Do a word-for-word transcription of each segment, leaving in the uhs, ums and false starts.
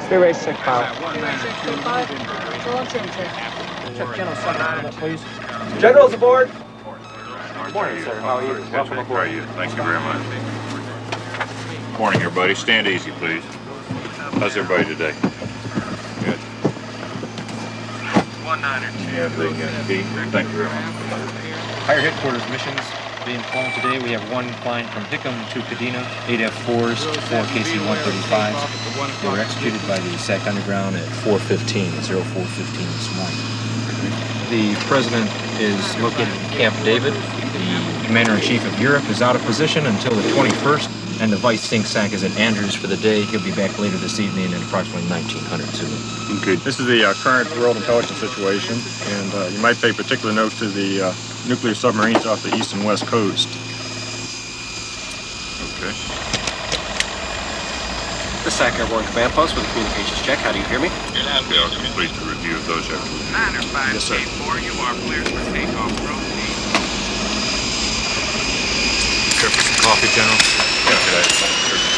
three way six five. Check General seven, please. General's aboard. Morning, sir. How are you? Welcome How are you? Thank you very much. Morning, everybody. Stand easy, please. How's everybody today? Good. One niner two. Everything uh, key? Thank you very much. Higher headquarters missions being flown today. We have one flying from Hickam to Kadena, eight F fours, four K C one thirty-fives. They were executed by the S A C Underground at four fifteen, oh four fifteen this morning. The President is located in Camp David. The Commander-in-Chief of Europe is out of position until the twenty-first, and the Vice Think Sack is at Andrews for the day. He'll be back later this evening at approximately nineteen hundred Zulu. Okay. This is the uh, current world intelligence situation, and uh, you might pay particular note to the uh, nuclear submarines off the east and west coast. Okay. The S A C Airborne Command Post with a communications check. How do you hear me? I'll be also complete the review of those efforts. niner five Yes, sir. K four, you are cleared for takeoff. Proceed. Care for some coffee, General? Yeah, today.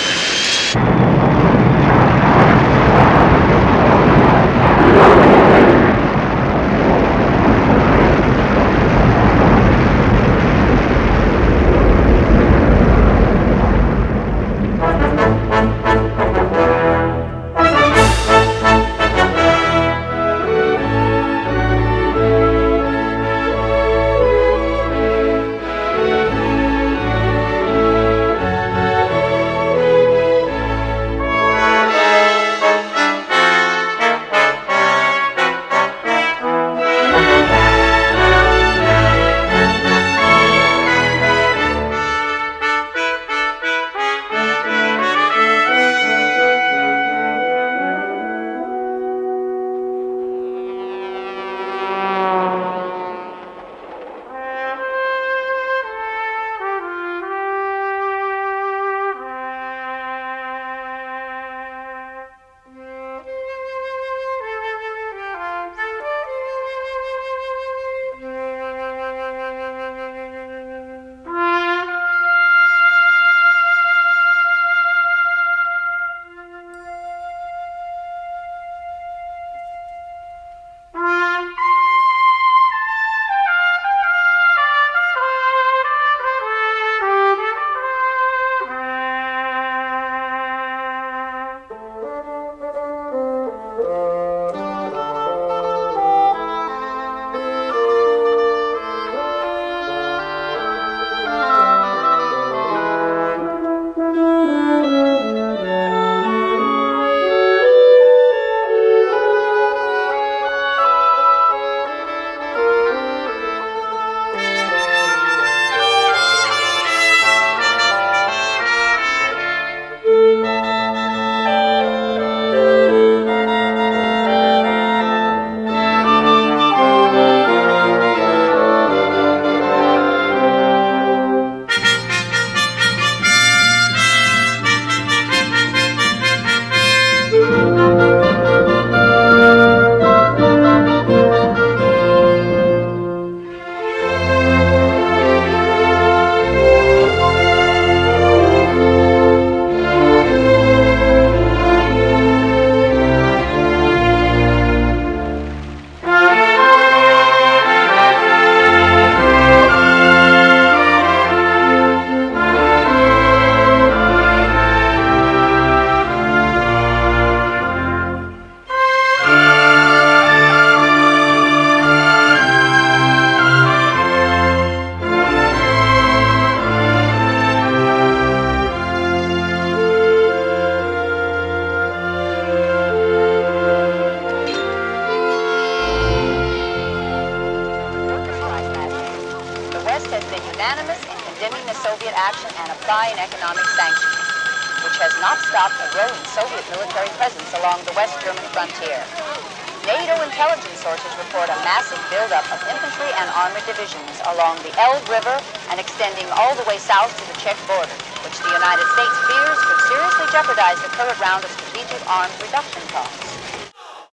unanimous in condemning the Soviet action and applying economic sanctions, which has not stopped the growing Soviet military presence along the West German frontier. NATO intelligence sources report a massive buildup of infantry and armored divisions along the Elbe River and extending all the way south to the Czech border, which the United States fears could seriously jeopardize the current round of strategic arms reduction talks.